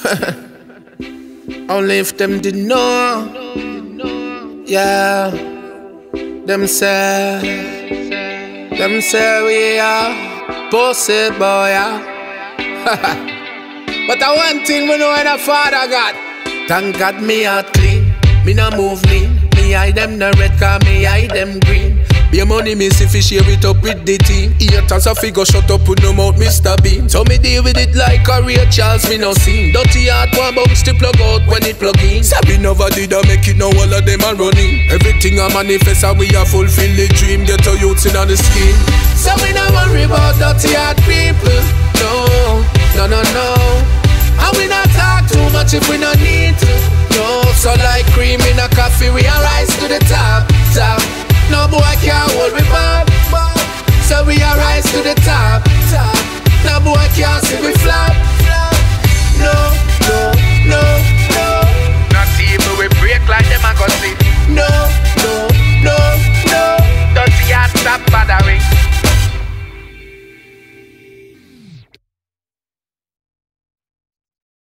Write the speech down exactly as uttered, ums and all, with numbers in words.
Only if them did know. Yeah. Them say, them say we are pussy boy, yeah. But I one thing we know in a father God. Thank God me heart clean, me no move lean. Me hide them no red car, me hide them green. Be money me see fi share it up with the team. Haters a figure shut up with no mouth Mister Bean. So me deal with it like a Ray Charles me no seen. Dirty heart one bounce to plug out when it plug in. Sabi never did I make it, now all of them are running. Everything I manifest and we a fulfill the dream. Get a youths in on the skin. So we no worry about dirty heart people. No, no, no, no. And we not talk too much if we no need to. No, so like cream in a coffee we a rise to the top, top. No boy can't hold me back, so we a rise to the top.